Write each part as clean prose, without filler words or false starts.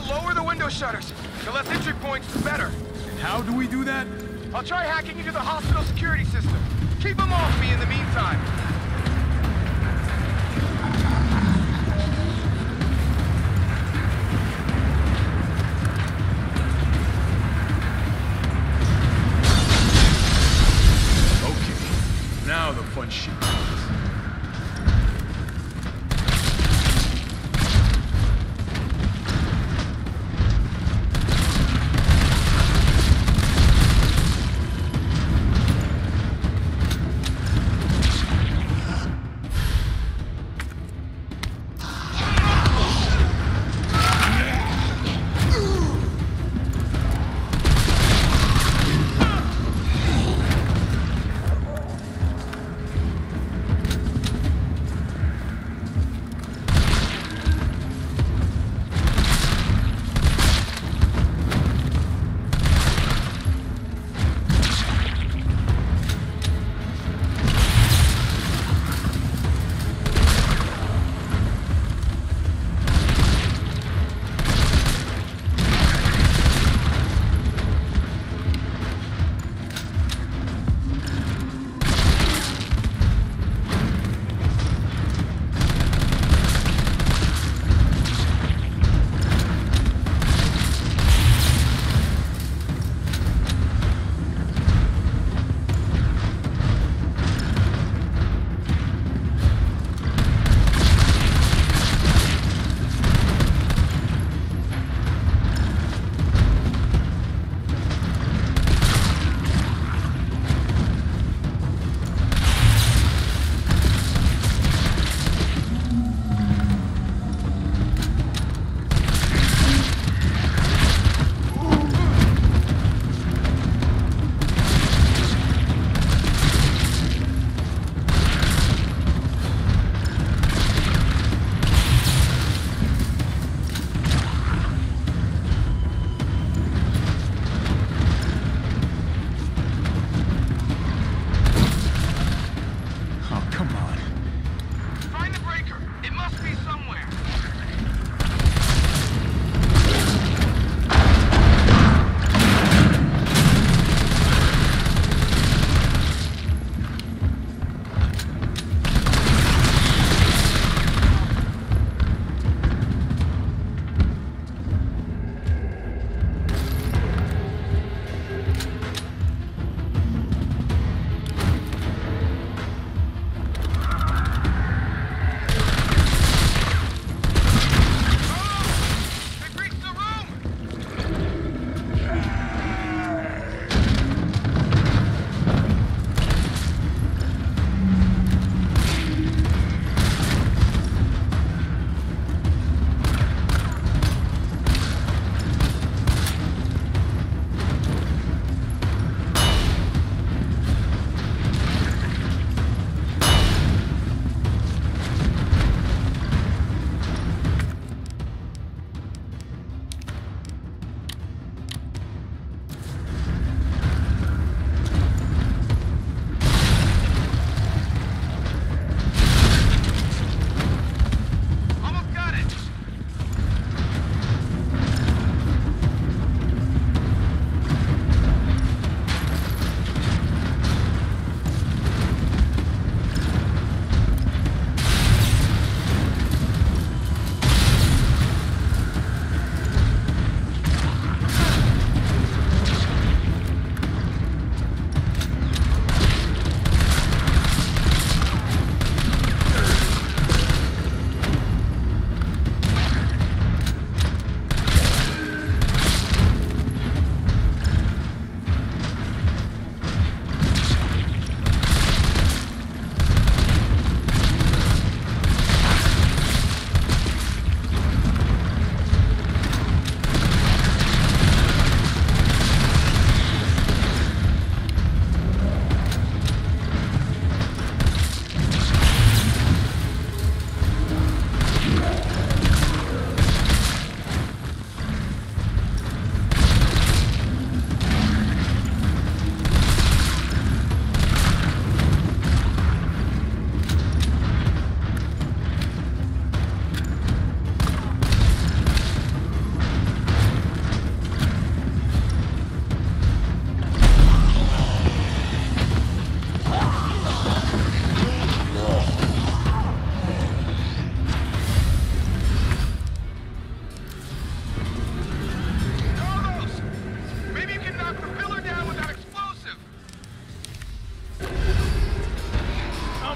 lower the window shutters. The less entry points, the better. And how do we do that? I'll try hacking into the hospital security system. Keep them off me in the meantime. Okay, now the fun shit comes.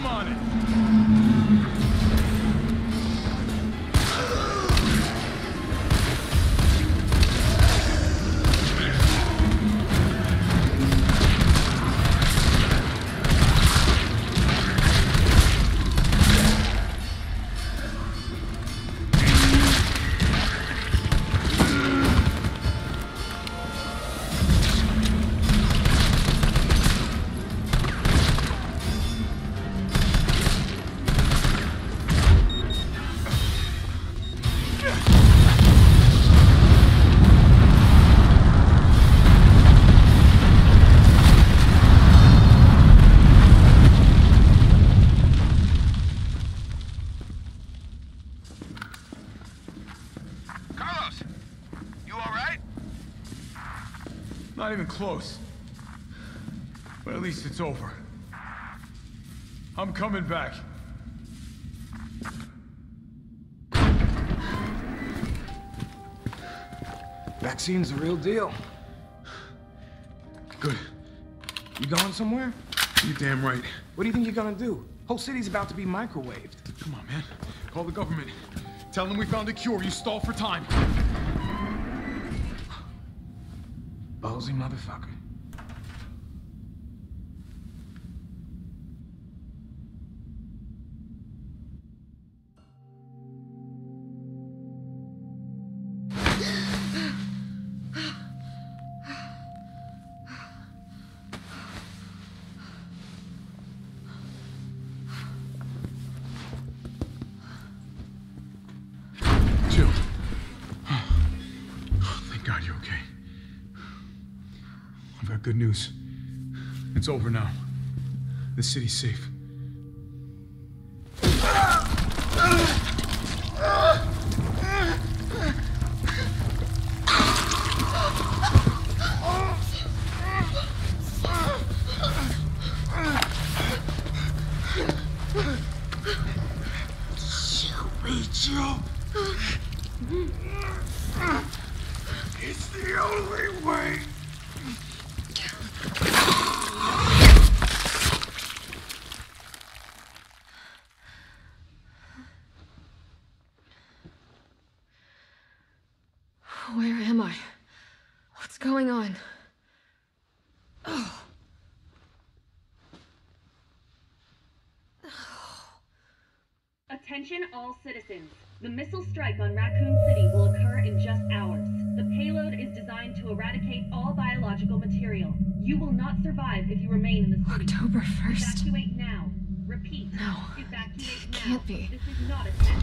I'm on it. Carlos, you all right? Not even close. But at least it's over. I'm coming back. Vaccine's the real deal. Good. You going somewhere? You damn right. What do you think you're gonna do? Whole city's about to be microwaved. Come on, man. Call the government. Tell them we found a cure. You stall for time. Ballsy motherfucker. Jill. Thank God you're okay. I've got good news. It's over now. The city's safe. Jill. It's the only way. Where am I? What's going on? Oh. Attention all citizens. The missile strike on Raccoon City will occur in just hours. The payload is designed to eradicate all biological material. You will not survive if you remain in the city. October 1st. Evacuate now. Repeat. No. Evacuate now. Can't be. This is not a test.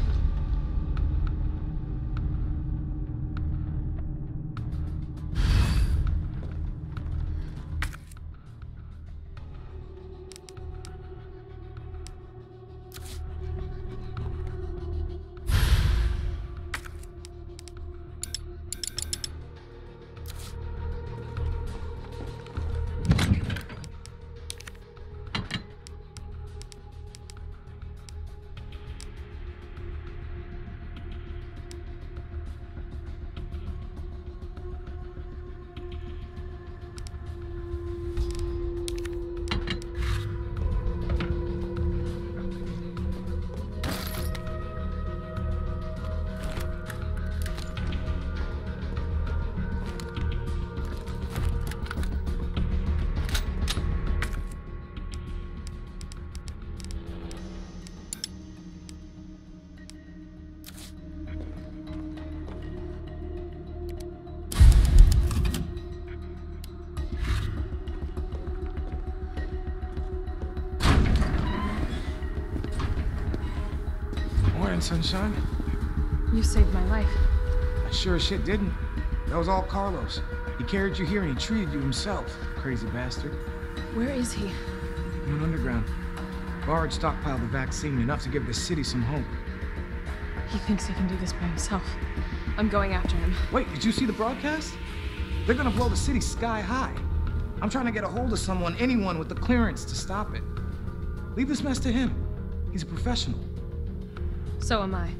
Morning, sunshine. You saved my life. I sure as shit didn't. That was all Carlos. He carried you here and he treated you himself. Crazy bastard. Where is he? He went underground. Bard stockpiled the vaccine, enough to give the city some hope. He thinks he can do this by himself. I'm going after him. Wait, did you see the broadcast? They're gonna blow the city sky high. I'm trying to get a hold of someone, anyone with the clearance to stop it. Leave this mess to him. He's a professional. So am I.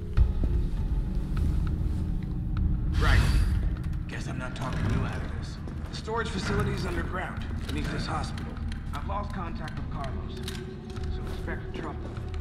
Right. Guess I'm not talking you out of this. The storage facility is underground, beneath this hospital. I've lost contact with Carlos. So it's expect trouble.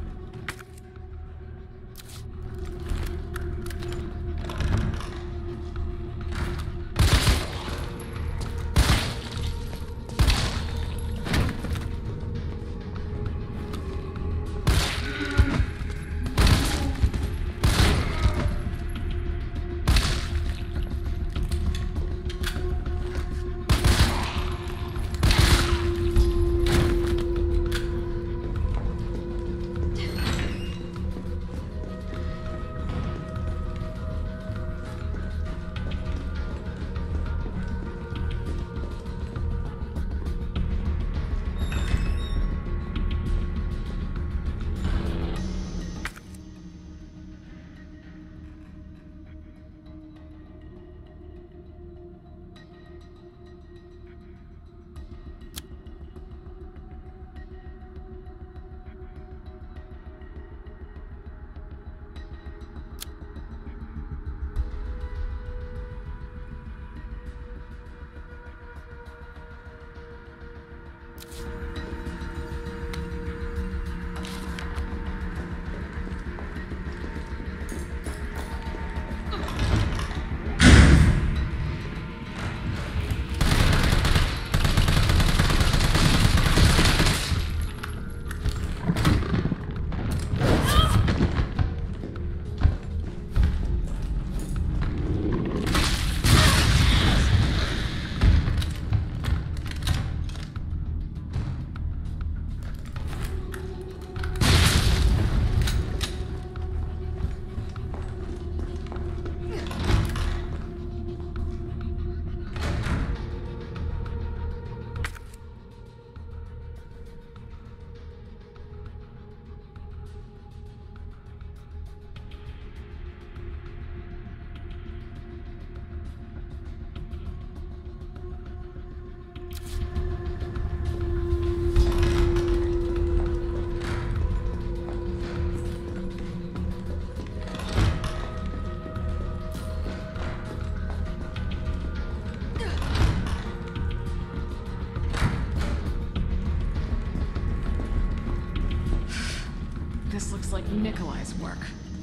This looks like Nikolai's work.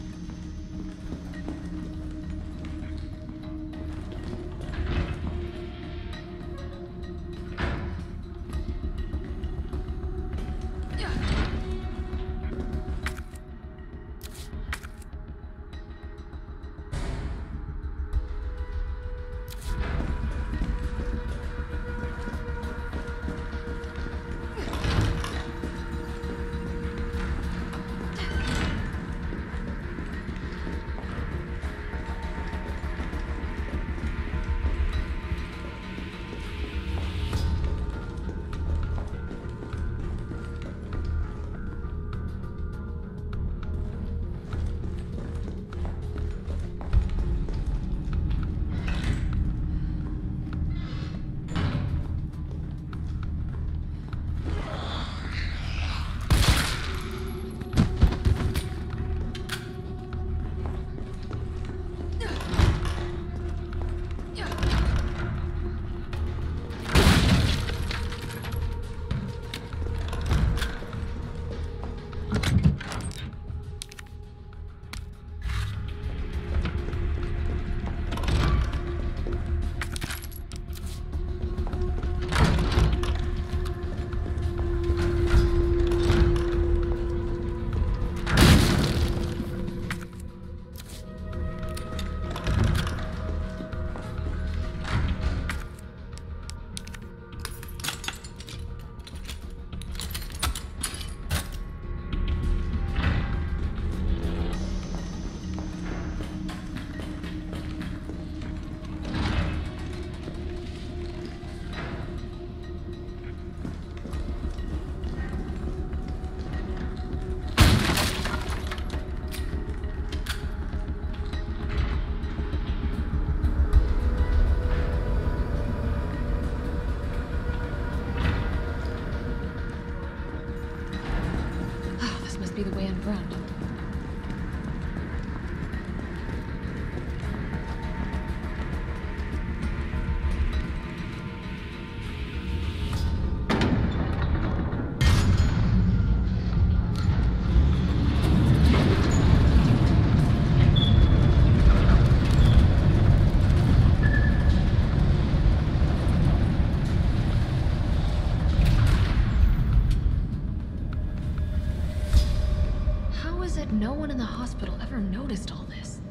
Be the way underground. is it no one in the hospital ever noticed all this?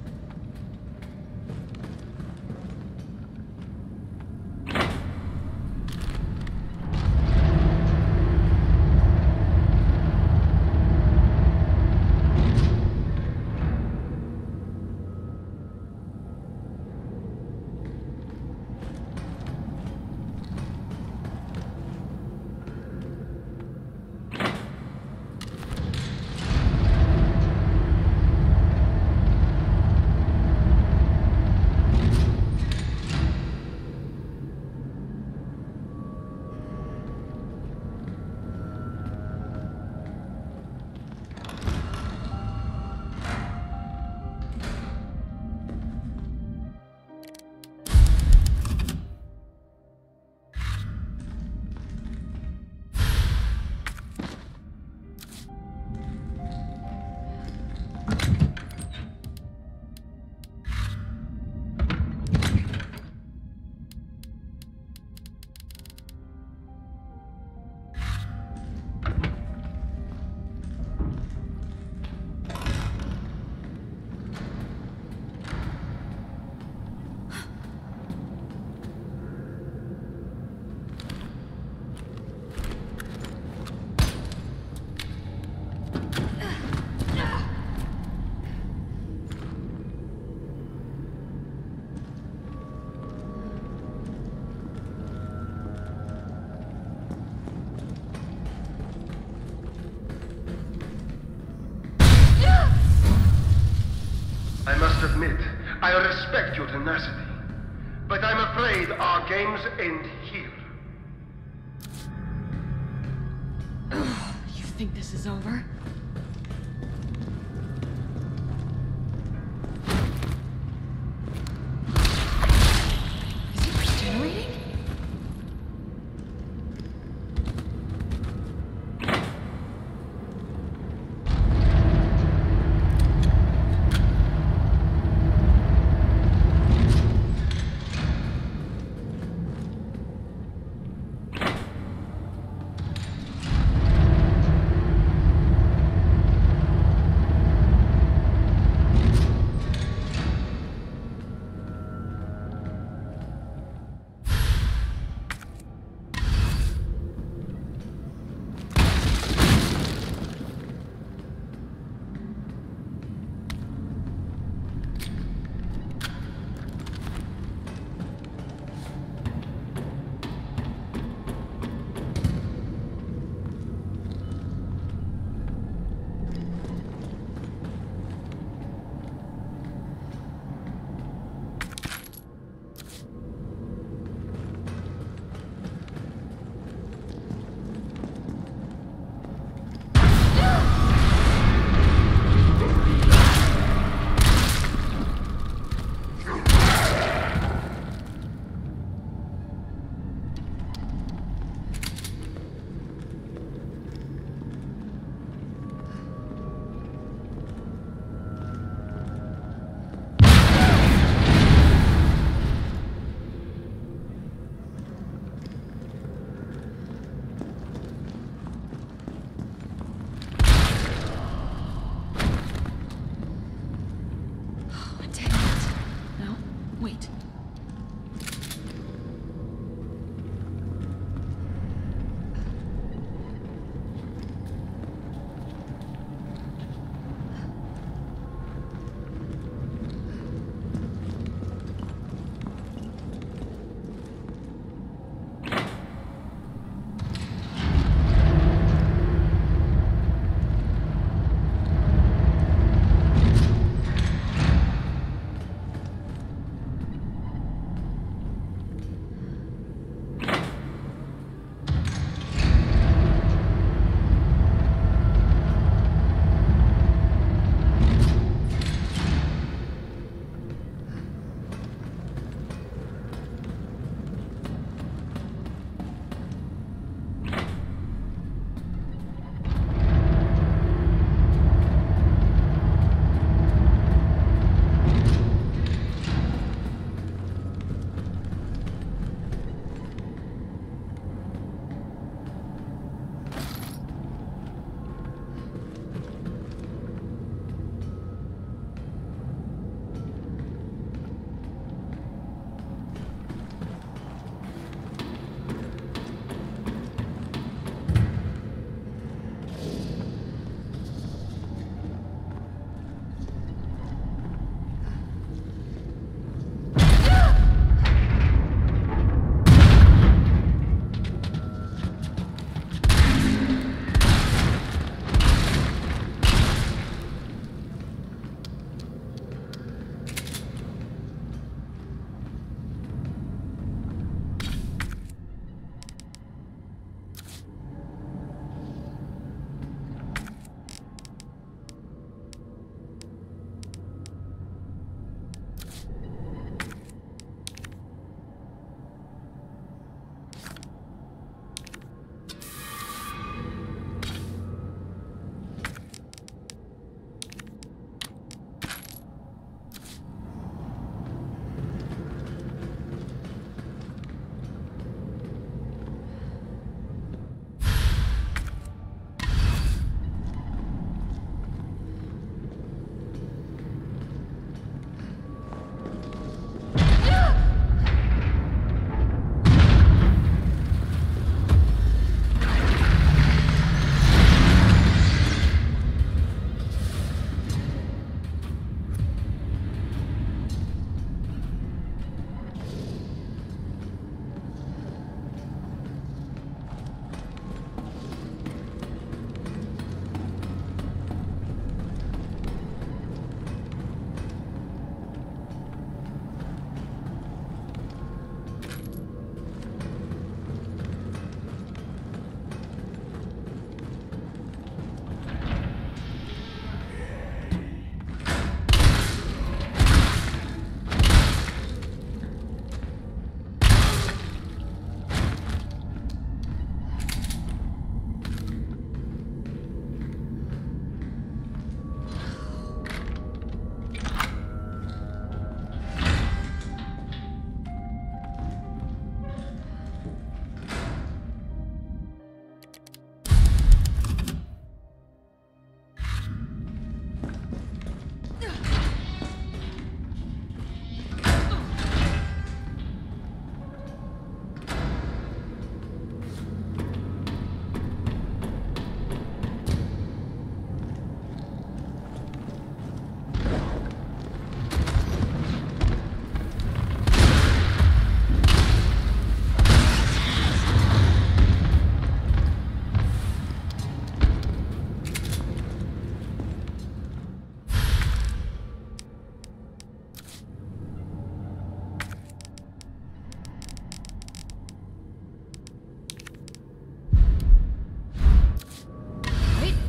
I must admit, I respect your tenacity, but I'm afraid our games end here. You think this is over? Is it regenerating?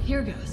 Here goes.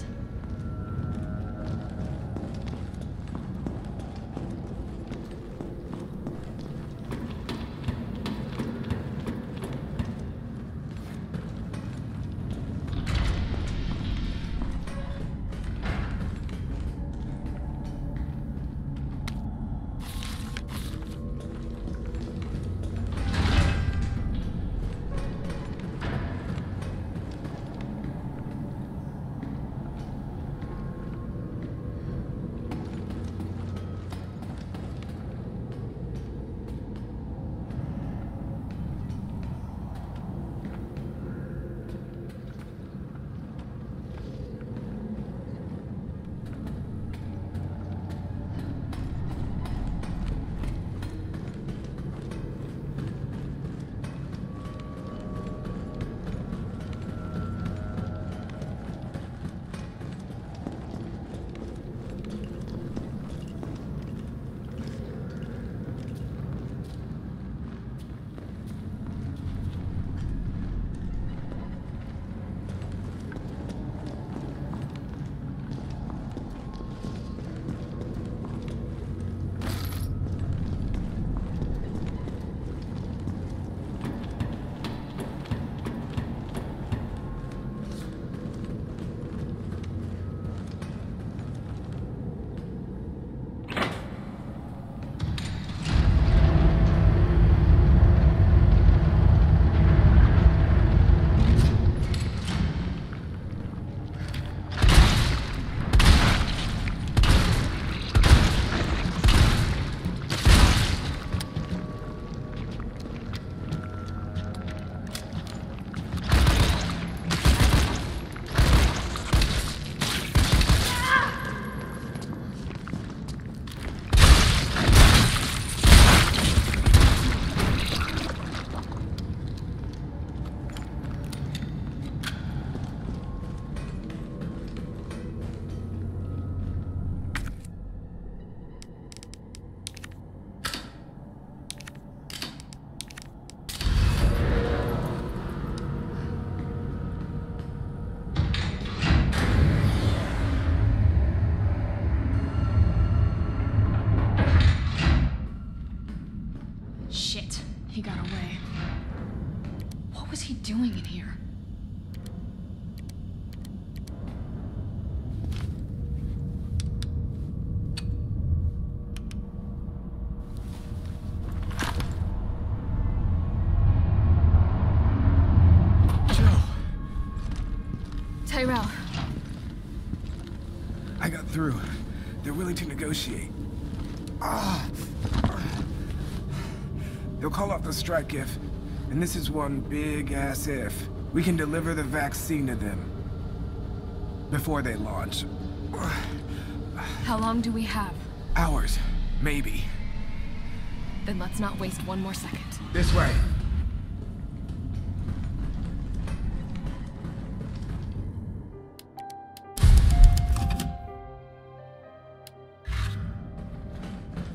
He got away. What was he doing in here? Tyrell. I got through. They're willing to negotiate. They'll call off the strike if, and this is one big-ass if, we can deliver the vaccine to them before they launch. How long do we have? Hours, maybe. Then let's not waste one more second. This way.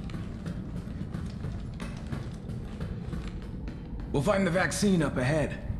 We'll find the vaccine up ahead.